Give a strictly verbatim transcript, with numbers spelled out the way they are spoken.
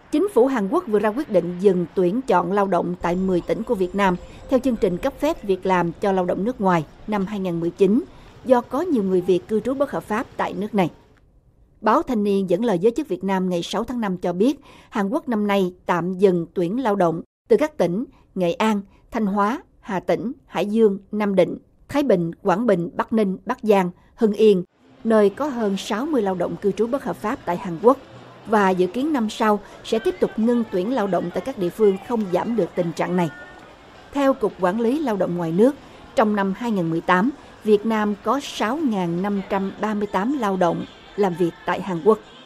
Chính phủ Hàn Quốc vừa ra quyết định dừng tuyển chọn lao động tại mười tỉnh của Việt Nam theo chương trình cấp phép việc làm cho lao động nước ngoài năm hai nghìn không trăm mười chín do có nhiều người Việt cư trú bất hợp pháp tại nước này. Báo Thanh niên dẫn lời giới chức Việt Nam ngày sáu tháng năm cho biết Hàn Quốc năm nay tạm dừng tuyển lao động từ các tỉnh Nghệ An, Thanh Hóa, Hà Tĩnh, Hải Dương, Nam Định, Thái Bình, Quảng Bình, Bắc Ninh, Bắc Giang, Hưng Yên, nơi có hơn sáu mươi lao động cư trú bất hợp pháp tại Hàn Quốc, và dự kiến năm sau sẽ tiếp tục ngưng tuyển lao động tại các địa phương không giảm được tình trạng này. Theo Cục Quản lý Lao động Ngoài nước, trong năm hai nghìn không trăm mười tám, Việt Nam có sáu nghìn năm trăm ba mươi tám lao động làm việc tại Hàn Quốc.